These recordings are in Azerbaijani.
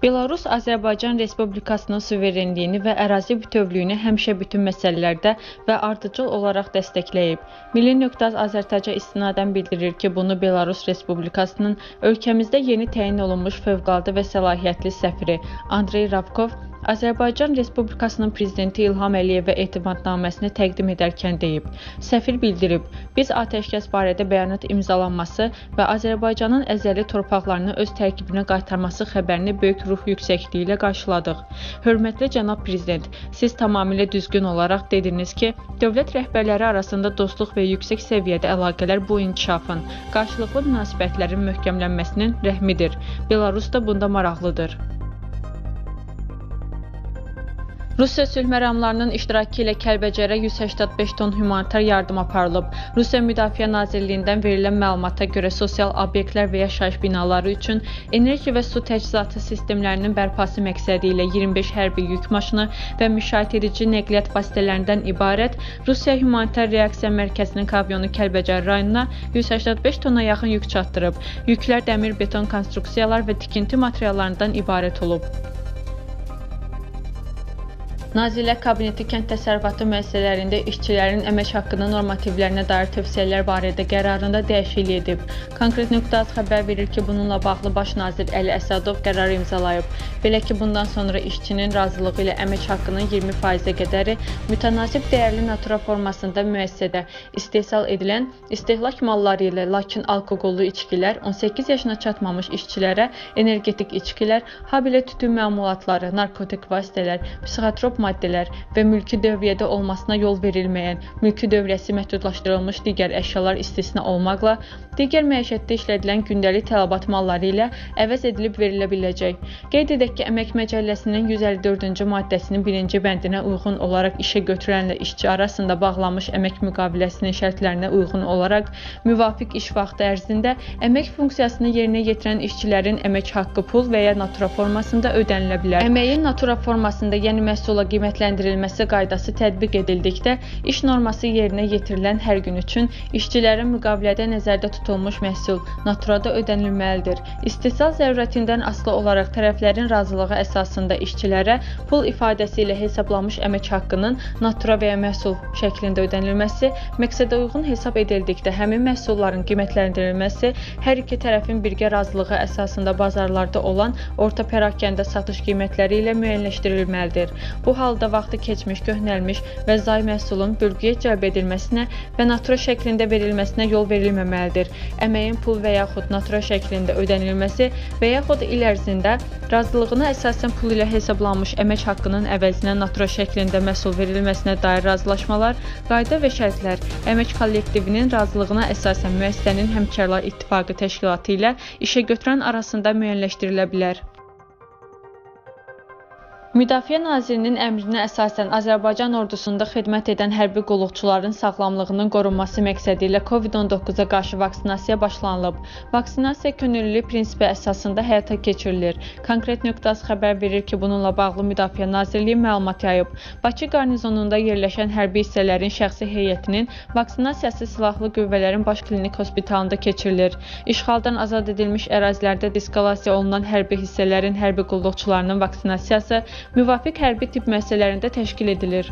Belarus Azərbaycan Respublikasının suverenliyini və ərazi bütövlüyünü həmişə bütün məsələlərdə və ardıcıl olaraq dəstəkləyib. Milli.az Azərtayca istinadən bildirir ki, bunu Belarus Respublikasının ölkəmizdə yeni təyin olunmuş fövqəladə və səlahiyyətli səfiri Andrey Ravkov Azərbaycan Respublikasının prezidenti İlham Əliyevə etimadnaməsini təqdim edərkən deyib. Səfir bildirib, biz atəşkəs barədə bəyanat imzalanması və Azərbaycanın əzəli torpaqlarını öz tərkibinə qaytarması xəbərini böyük ruh yüksəkliyi ilə qarşıladıq. Hörmətli cənab prezident, siz tamamilə düzgün olaraq dediniz ki, dövlət rəhbərləri arasında dostluq və yüksək səviyyədə əlaqələr bu inkişafın, qarşılıqlı münasibətlərin möhkəmlənməsinin rəhmidir. Belarus da bunda maraqlıdır. Rusiya sülh məramlarının iştirakı ilə Kəlbəcərə 185 ton humanitar yardım aparılıb. Rusiya Müdafiə Nazirliyindən verilən məlumata görə sosial obyektlər və yaşayış binaları üçün enerji və su təchizatı sistemlərinin bərpası məqsədi ilə 25 hərbi yük maşını və müşayiət edici nəqliyyat vasitələrindən ibarət Rusiya Humanitar Reaksiya Mərkəzinin kavyonu Kəlbəcər rayonuna 185 tona yaxın yük çatdırıb. Yüklər dəmir beton konstruksiyalar və tikinti materiallarından ibarət olub. Nazirlər Kabineti kənd təsərrüfatı müəssisələrində işçilərin əmək haqqının normativlərinə dair tövsiyələr barədə qərarında dəyişiklik edib. Konkret.az xəbər verir ki, bununla bağlı Baş nazir Əli Əsədov qərar imzalayıb. Belə ki, bundan sonra işçinin razılığı ilə əmək haqqının 20%-ə qədəri mütənasib dəyərli natura formasında müəssisədə istehsal edilən istehlak malları ilə, lakin alkoqollu içkilər, 18 yaşına çatmamış işçilərə energetik içkilər, habelə tütün məmulatları, narkotik vasitələr, psixotrop maddələr və mülki dövriyyədə olmasına yol verilməyən, mülki dövriyyəsi məhdudlaşdırılmış digər əşyalar istisna olmaqla, digər məişətdə işlədilən gündəlik tələbat malları ilə əvəz edilib verilə biləcək. Qeyd edək ki, Əmək Məcəlləsinin 154-cü maddəsinin 1-ci bəndinə uyğun olaraq işə götürənlə işçi arasında bağlanmış əmək müqaviləsinin şərtlərinə uyğun olaraq müvafiq iş vaxtı ərzində əmək funksiyasını yerinə yetirən işçilərin əmək haqqı pul və ya natura formasında ödənilə bilər. Əməyin natura formasında, yəni məhsula qiymətləndirilməsi qaydası tətbiq edildikdə, iş norması yerinə yetirilən hər gün üçün işçilərin müqavilədə nəzərdə tutulmuş məhsul naturada ödənilməlidir. İstehsal zərurətindən asılı olaraq tərəflərin razılığı əsasında işçilərə pul ifadəsi ilə hesablanmış əmək haqqının natura və ya məhsul şəklində ödənilməsi məqsədə uyğun hesab edildikdə həmin məhsulların qiymətləndirilməsi hər iki tərəfin birgə razılığı əsasında bazarlarda olan orta pərakəndə satış qiymətləri ilə müəyyənləşdirilməlidir. Bu halda vaxtı keçmiş, köhnəlmiş və zay məhsulun bölgüyə cəlb edilməsinə və natura şəklində verilməsinə yol verilməməlidir. Əməyin pul və yaxud natura şəklində ödənilməsi və yaxud il ərzində razılığına əsasən pul ilə hesablanmış əmək haqqının əvəzinə natura şəklində məhsul verilməsinə dair razılaşmalar, qayda və şərtlər əmək kollektivinin razılığına əsasən müəssisənin həmkarlar ittifaqı təşkilatı ilə işə götürən arasında müəyyənləşdirilə bilər. Müdafiə Nazirinin əmrinə əsasən Azərbaycan ordusunda xidmət edən hərbi qulluqçuların sağlamlığının qorunması məqsədi ilə COVID-19-a qarşı vaksinasiya başlanılıb. Vaksinasiya könüllü prinsipi əsasında həyata keçirilir. Konkret.az xəbər verir ki, bununla bağlı Müdafiə Nazirliyi məlumat yayıb. Bakı qarnizonunda yerləşən hərbi hissələrin şəxsi heyətinin vaksinasiyası silahlı qüvvələrin baş klinik hospitalında keçirilir. İşğaldan azad edilmiş ərazilərdə diskalasiya olunan hərbi hissələrin hərbi qulluqçularının vaksinasiyası müvafiq hərbi tibb müəssisələrində təşkil edilir.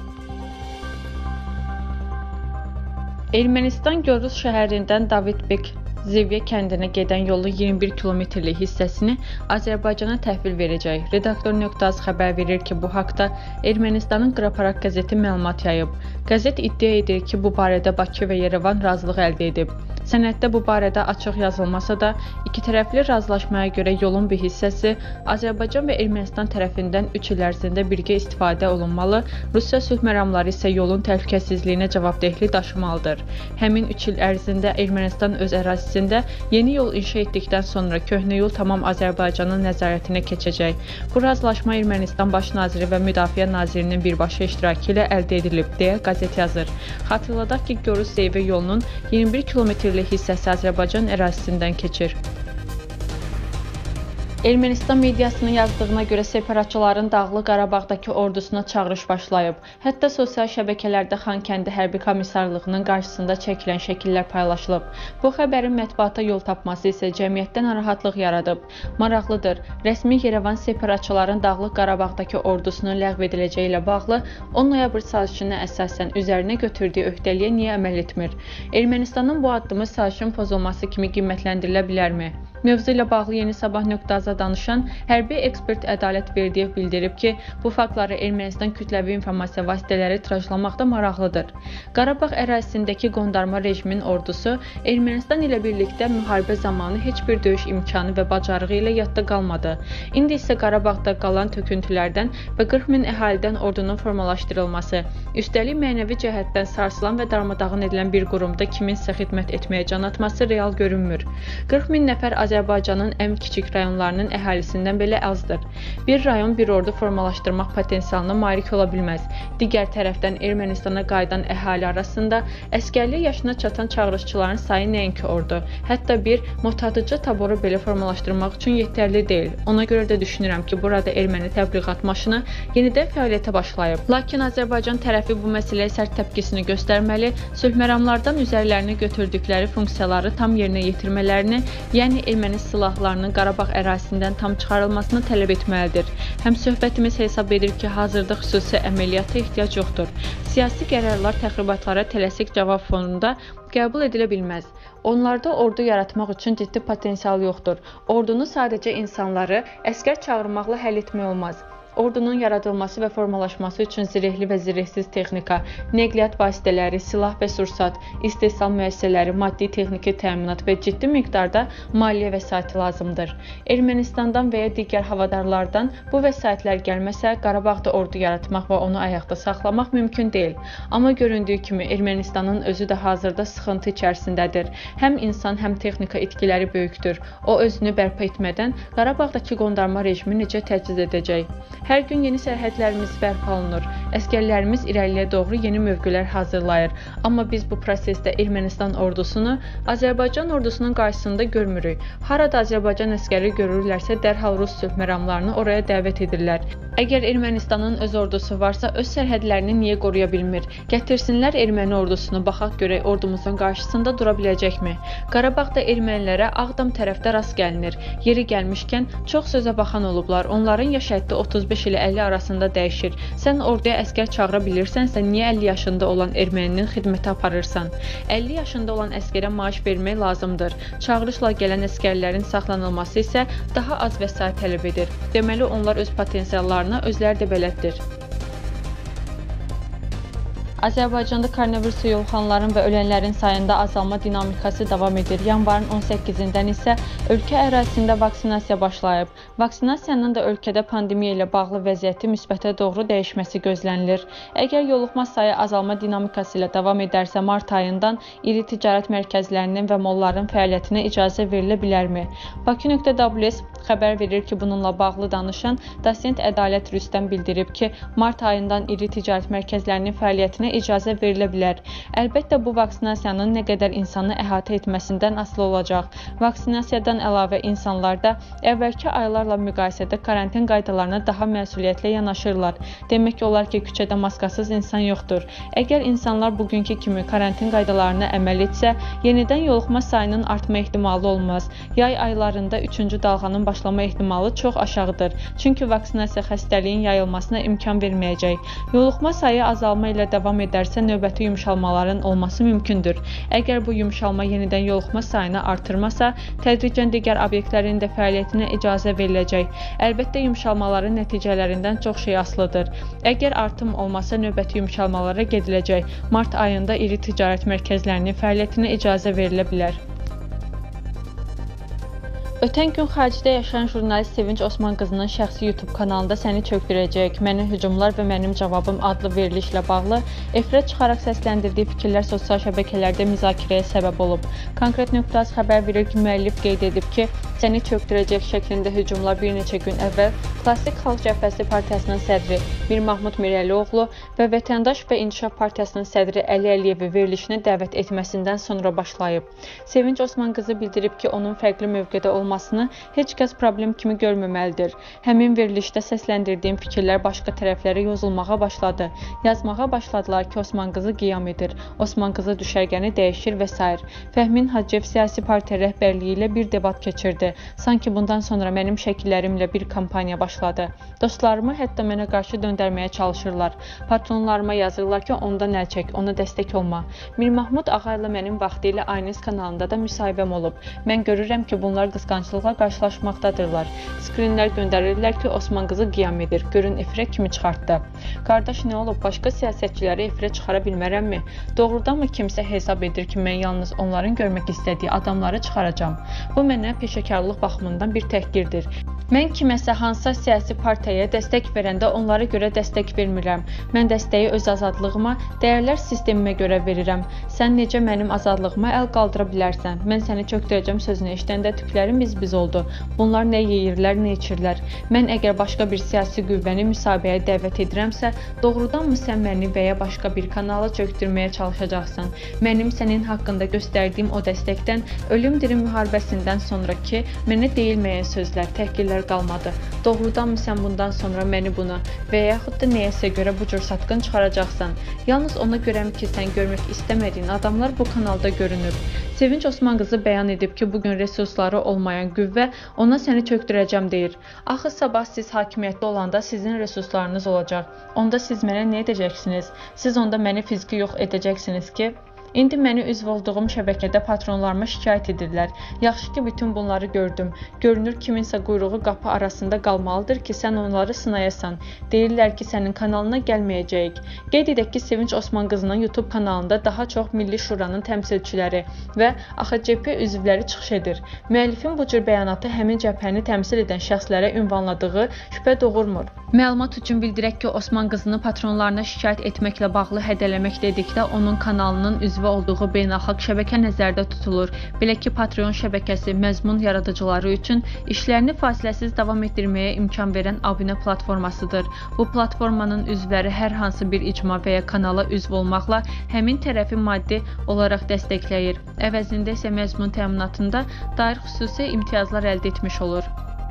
Ermənistan Gorus şəhərindən Davidbek Zivyə kəndinə gedən yolun 21 kilometrlik hissəsini Azərbaycana təhvil verəcək. Redaktor.az xəbər verir ki, bu haqda Ermənistanın Qraparak qəzeti məlumat yayıb. Qəzet iddia edir ki, bu barədə Bakı və Yerevan razılıq əldə edib. Sənəddə bu barədə açıq yazılmasa da, iki tərəfli razılaşmaya görə yolun bir hissəsi Azərbaycan və Ermənistan tərəfindən 3 il ərzində birgə istifadə olunmalı, Rusiya sülh məramları isə yolun təhlükəsizliyinə cavabdehlik daşımalıdır. Həmin 3 il ərzində Ermənistan öz ərazisində yeni yol inşa etdikdən sonra köhnə yol tamam Azərbaycanın nəzarətinə keçəcək. Bu razılaşma Ermənistan Baş naziri və Müdafiə nazirinin birbaşa iştirakı ilə əldə edilib, deyə qəzet yazır. Xatırladaq ki, Gorus-Zivyə yolunun 21 kilometrlik hissəsi Azərbaycan ərazisindən keçir. Ermənistan mediasının yazdığına görə separatçıların Dağlıq Qarabağdakı ordusuna çağırış başlayıb. Hətta sosial şəbəkələrdə Xankəndi Hərbi Komissarlığının qarşısında çəkilən şəkillər paylaşılıb. Bu xəbərin mətbuata yol tapması isə cəmiyyətdə narahatlıq yaradıb. Maraqlıdır, rəsmi Yerevan separatçıların Dağlıq Qarabağdakı ordusunun ləğv ediləcəyi ilə bağlı 10 noyabr sazişinə əsasən üzərinə götürdüyü öhdəliyə niyə əməl etmir? Ermənistanın bu addımı sazişin pozulması kimi qiymətləndirilə bilərmi? Mövzu ilə bağlı Yeni Sabah.az-a danışan hərbi ekspert Ədalət Verdiyev bildirib ki, bu faktları Ermənistan kütləvi informasiya vasitələri tirajlamaqda maraqlıdır. Qarabağ ərazisindəki qondarma rejimin ordusu Ermənistan ilə birlikdə müharibə zamanı heç bir döyüş imkanı və bacarığı ilə yadda qalmadı. İndi isə Qarabağda qalan töküntülərdən və 40 min əhalidən ordunun formalaşdırılması, üstəlik mənəvi cəhətdən sarsılan və darmadağın edilən bir qurumda kiminsə xidmət etməyə can atması real görünmür. 40 min nəfər Azərbaycanın ən kiçik rayonlarının əhalisindən belə azdır. Bir rayon bir ordu formalaşdırmaq potensialına malik ola bilməz. Digər tərəfdən Ermənistana qayıdan əhali arasında əskərlik yaşına çatan çağırışçıların sayı nəinki ordu, hətta bir motadıcı taboru belə formalaşdırmaq üçün yetərli deyil. Ona görə də düşünürəm ki, burada erməni təbliğat maşını yenidən fəaliyyətə başlayıb. Lakin Azərbaycan tərəfi bu məsələyə sərt təpkisini göstərməli, sülhməramlardan üzərlərinə götürdükləri funksiyaları tam yerinə yetirmələrini, yəni erməni silahlarının Qarabağ ərazisindən tam çıxarılmasını tələb etməlidir. Həm söhbətimiz hesab edir ki, hazırda xüsusi əməliyyata ehtiyac yoxdur. Siyasi qərarlar təxribatlara tələsik cavab fonunda qəbul edilə bilməz. Onlarda ordu yaratmaq üçün ciddi potensial yoxdur. Ordunu sadəcə insanları əskər çağırmaqla həll etmək olmaz. Ordunun yaradılması və formalaşması üçün zirehli və zirehsiz texnika, nəqliyyat vasitələri, silah və sursat, istehsal müəssisələri, maddi-texniki təminat və ciddi miqdarda maliyyə vəsaiti lazımdır. Ermənistandan və ya digər havadarlardan bu vəsaitlər gəlməsə, Qarabağda ordu yaratmaq və onu ayaqda saxlamaq mümkün deyil. Amma göründüyü kimi Ermənistanın özü də hazırda sıxıntı içərisindədir. Həm insan, həm texnika itkiləri böyükdür. O özünü bərpa etmədən Qarabağdakı qondarma rejimi necə təchiz edəcək? Hər gün yeni sərhədlərimiz bərpa olunur. Əskərlərimiz irəliyə doğru yeni mövqelər hazırlayır. Amma biz bu prosesdə Ermənistan ordusunu Azərbaycan ordusunun qarşısında görmürük. Harada Azərbaycan əskəri görürlərsə dərhal Rus sülhməramlarını oraya dəvət edirlər. Əgər Ermənistanın öz ordusu varsa, öz sərhədlərini niyə qoruya bilmir? Gətirsinlər erməni ordusunu, baxaq görək ordumuzun qarşısında dura biləcəkmi? Qarabağda ermənilərə Ağdam tərəfdə rast gəlinir. Yeri gəlmişkən çox sözə baxan olublar. Onların yaş həddi 35 ilə 50 arasında dəyişir. Sən orduya əskər çağıra bilirsənsə, niyə 50 yaşında olan erməninin xidməti aparırsan? 50 yaşında olan əskərə maaş vermək lazımdır. Çağırışla gələn əskərlərin saxlanılması isə daha az vəsait tələb edir. Deməli, onlar öz potensiallarına özləri də bələddir. Azərbaycanda koronavirusa yoluxanların və ölənlərin sayında azalma dinamikası davam edir. Yanvarın 18-dən isə ölkə ərazisində vaksinasiya başlayıb. Vaksinasiyanın da ölkədə pandemiya ilə bağlı vəziyyəti müsbətə doğru dəyişməsi gözlənilir. Əgər yoluxma sayı azalma dinamikası ilə davam edərsə, mart ayından iri ticarət mərkəzlərinin və molların fəaliyyətinə icazə verilə bilərmi? Bakı.ws xəbər verir ki, bununla bağlı danışan dosent Ədalət Rüstəm bildirib ki, mart ayından iri ticarət mərkəzlərinin fəaliyyətinə icazə verilə bilər. Əlbəttə, bu vaksinasiyanın nə qədər insanı əhatə etməsindən asılı olacaq. Vaksinasiyadan əlavə insanlar da əvvəlki aylarla müqayisədə karantin qaydalarına daha məsuliyyətlə yanaşırlar. Demək olar ki, küçədə maskasız insan yoxdur. Əgər insanlar bugünkü kimi karantin qaydalarına əməl etsə, yenidən yoluxma sayının artma ehtimalı olmaz. Yay aylarında 3-cü dalğanın başlama ehtimalı çox aşağıdır. Çünki vaksinasiya xəstəliyin yayılmasına imkan verməyəcək. Yoluxma sayı azalma ilə davam edərsə, növbəti yumşalmaların olması mümkündür. Əgər bu yumşalma yenidən yoluxma sayını artırmasa, tədricən digər obyektlərin də fəaliyyətinə icazə veriləcək. Əlbəttə, yumşalmaların nəticələrindən çox şey asılıdır. Əgər artım olmasa, növbəti yumşalmalara gediləcək. Mart ayında iri ticarət mərkəzlərinin fəaliyyətinə icazə verilə bilər. Ötən gün xaricdə yaşayan jurnalist Sevinç Osman qızının şəxsi YouTube kanalında Səni çökdürəcək, Məni hücumlar və Mənim cavabım adlı verilişlə bağlı efirə çıxaraq səsləndirdiyi fikirlər sosial şəbəkələrdə müzakirəyə səbəb olub. Konkret.az xəbər verir ki, müəllif qeyd edib ki, Səni çökdürəcək şəklində hücumlar bir neçə gün əvvəl Klassik Xalq Cəbhəsi Partiyasının sədri Mir Mahmud Mirəlioğlu və Vətəndaş və İnkişaf Partiyasının sədri Əli Əliyevi verilişinə dəvət etməsindən sonra başlayıb. Sevinç Osman qızı bildirib ki, onun fərqli mövqedə olması olmasını heç kəs problem kimi görməməlidir. Həmin verilişdə səsləndirdiyim fikirlər başqa tərəflərə yozulmağa başladı. Yazmağa başladılar ki, Osman qızı qiyam edir, Osman qızı düşərgəni dəyişir və s. Fəhmin Hacıyev siyasi partiya rəhbərliyi ilə bir debat keçirdi. Sanki bundan sonra mənim şəkillərimlə bir kampaniya başladı. Dostlarımı hətta mənə qarşı döndərməyə çalışırlar. Patronlarıma yazırlar ki, ondan əl çək, ona dəstək olma. Mir Mahmud ağa ilə mənim vaxtilə Ayniz kanalında da müsahibəm olub. Mən görürəm ki, bunlar qısqanclıqla qarşılaşmaqdadırlar. Skrinlər göndərirlər ki, Osman qızı qiyam edir. Görün efirə kimi çıxartdı. Qardaş, nə olub? Başqa siyasətçiləri efirə çıxara bilmərəmmi? Doğrudanmı kimsə hesab edir ki, mən yalnız onların görmək istədiyi adamları çıxaracam? Bu mənə peşəkarlıq baxımından bir təhqirdir. Mən kiməsə hansısa siyasi partiyaya dəstək verəndə onlara görə dəstək vermirəm. Mən dəstəyi öz azadlığıma, dəyərlər sistemimə görə verirəm. Sən necə mənim azadlığıma əl qaldıra bilərsən? Mən səni çökdürəcəm sözünü eşidəndə tüklərim biz oldu. Bunlar nə yeyirlər, nə içirlər? Mən əgər başqa bir siyasi qüvvəni müsabiqəyə dəvət edirəmsə, doğrudanmı sən məni və ya başqa bir kanalı çökdürməyə çalışacaqsan? Mənim sənin haqqında göstərdiyim o dəstəkdən, ölüm dirim müharibəsindən sonraki mənə deyilməyən sözlər, təhqirlər qalmadı. Doğrudanmı sən bundan sonra məni buna və yaxud da nəyəsə görə bu cür satqın çıxaracaqsan? Yalnız ona görəm ki, sən görmək istəmədiyin adamlar bu kanalda görünüb. Sevinç Osman qızı bəyan edib ki, bugün resursları olmayan qüvvə ona səni çökdürəcəm deyir. Axı sabah siz hakimiyyətdə olanda sizin resurslarınız olacaq. Onda siz mənə nə edəcəksiniz? Siz onda məni fiziki yox edəcəksiniz ki, İndi məni üzv olduğum şəbəkədə patronlarıma şikayət edirlər. Yaxşı ki, bütün bunları gördüm. Görünür kiminsə quyruğu qapı arasında qalmalıdır ki, sən onları sınayasan. Deyirlər ki, sənin kanalına gəlməyəcəyik. Qeyd edək ki, Sevinç Osman qızının YouTube kanalında daha çox Milli Şuranın təmsilçiləri və AXCP üzvləri çıxış edir. Müəllifin bu cür bəyanatı həmin cəbhəni təmsil edən şəxslərə ünvanladığı şübhə doğurmur. Məlumat üçün bildirək ki, Osman qızını patronlarına şikayət etməklə bağlı hədələmək dedikdə onun kanalının üzvü olduğu beynəlxalq şəbəkə nəzərdə tutulur. Belə ki, Patreon şəbəkəsi məzmun yaradıcıları üçün işlərini fasiləsiz davam etdirməyə imkan verən abunə platformasıdır. Bu platformanın üzvləri hər hansı bir icma və ya kanala üzv olmaqla həmin tərəfi maddi olaraq dəstəkləyir. Əvəzində isə məzmun təminatında dair xüsusi imtiyazlar əldə etmiş olur.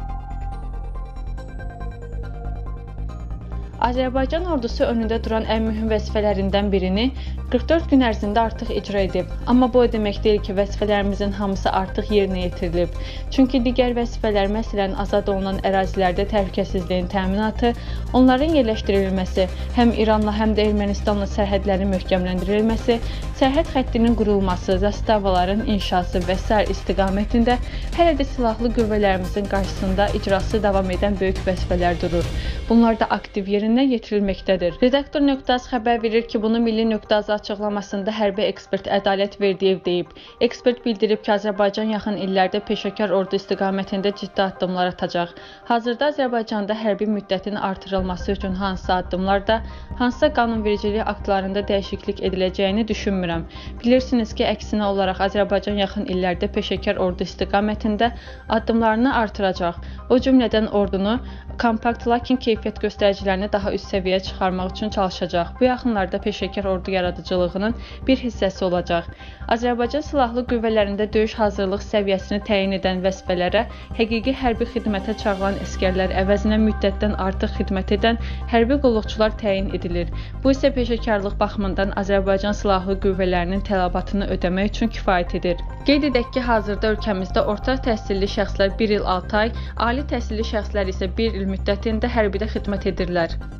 Azərbaycan ordusu önündə duran ən mühüm vəzifələrindən birini 44 gün ərzində artıq icra edib. Amma bu o demək deyil ki, vəzifələrimizin hamısı artıq yerinə yetirilib. Çünki digər vəzifələr, məsələn, azad olunan ərazilərdə təhlükəsizliyin təminatı, onların yerləşdirilməsi, həm İranla, həm də Ermənistanla sərhədlərin möhkəmləndirilməsi, sərhəd xəttinin qurulması, zastavaların inşası və s. istiqamətində hələ də silahlı qüvvələrimizin qarşısında icrası davam edən böyük vəzifələr durur. Bunlar da aktiv yerinə yetirilməkdədir. Redaktor.az xəbər verir ki, bunu Milli.az açıqlamasında hərbi ekspert Ədalət Verdiyev deyib. Ekspert bildirib ki, Azərbaycan yaxın illərdə peşəkar ordu istiqamətində ciddi addımlar atacaq. Hazırda Azərbaycanda hərbi müddətin artırılması üçün hansısa addımlarda, hansısa qanunvericilik aktlarında dəyişiklik ediləcəyini düşünmürəm. Bilirsiniz ki, əksinə olaraq Azərbaycan yaxın illərdə peşəkar ordu istiqamətində addımlarını artıracaq. O cümlədən ordunu kompakt, lakin keyfiyyət göstəricilərini daha üst səviyyəyə çıxarmaq üçün çalışacaq. Bu yaxınlarda peşəkar ordu yaradıcılığının bir hissəsi olacaq. Azərbaycan Silahlı Qüvvələrində döyüş hazırlıq səviyyəsini təyin edən vəzifələrə həqiqi hərbi xidmətə çağıran əskərlər əvəzinə müddətdən artıq xidmət edən hərbi qulluqçular təyin edilir. Bu isə peşəkarlıq baxımından Azərbaycan Silahlı Qüvvələrinin tələbatını ödəmək üçün kifayət edir. Qeyd edək ki, hazırda ölkəmizdə orta təhsilli şəxslər 1 il 6 ay, ali təhsilli şəxslər isə 1 il müddətində hərbidə xidmət edirlər.